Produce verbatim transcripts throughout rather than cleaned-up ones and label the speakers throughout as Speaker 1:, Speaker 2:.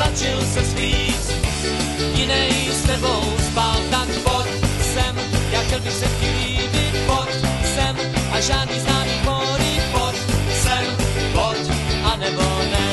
Speaker 1: stačil se sklít, jinej s tebou spal, tak pojď sem, já chtěl bych se ti líbit, pojď sem, a žádný známý fóry, pojď sem, pojď, anebo ne.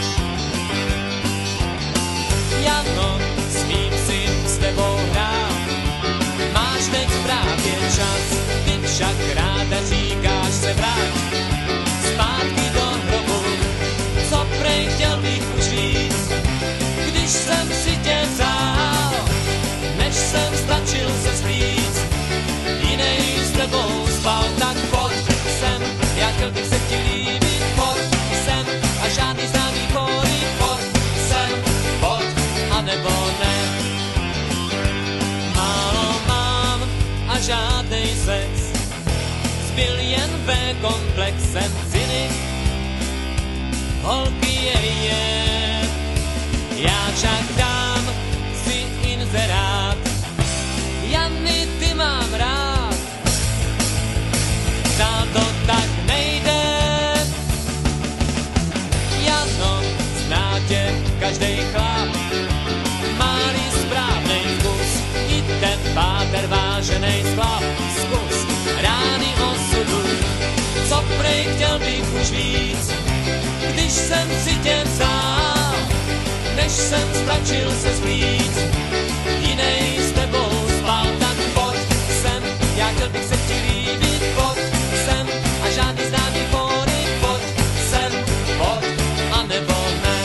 Speaker 1: Jano, smím si s tebou hrát, máš teď právě čas, ty však ráda říkáš se vrát, zpátky do hrobu, co prej chtěl bych už víc, když jsem si tě vzal, než jsem stačil se sklít, jinej s tebou spal, tak pojď sem, já chtěl bych se ti líbit, pojď sem, a žádný známý fóry, pojď sem, pojď, anebo ne. Málo mám a žádnej sex, zbyl jen B-komplexem ziny, holky je je, já však dám si inzerát, Jany, ty mám rád, dál to tak nejde. Jano, zná tě každej chlap, má-li správnej vkus, i ten páter váženej sklap, zkus rány osudu, co prej chtěl bych už víc, když jsem si tě vzal, než jsem stačil se zlít, jinej s tebou spal, tak pojď sem, já chtěl bych se ti líbit, pojď sem, a žádný známý fóry, pojď sem, pojď, anebo ne.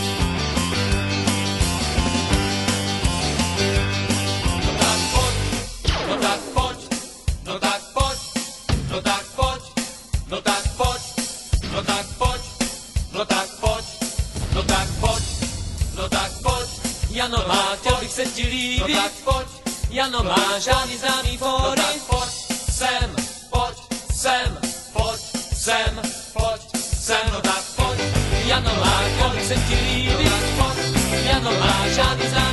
Speaker 1: No tak pojď, no tak pojď, no tak pojď, no tak pojď, no tak pojď, no tak pojď, no tak pojď, no tak pojď, no tak pojď, Jano má, chtěl bych se ti líbit, no tak pojď, Jano má, žádný známý fóry, no tak pojď sem, pojď sem, pojď sem, pojď sem, no tak pojď, Jano má, chtěl bych se ti líbit, no tak pojď, Jano má, žádný známý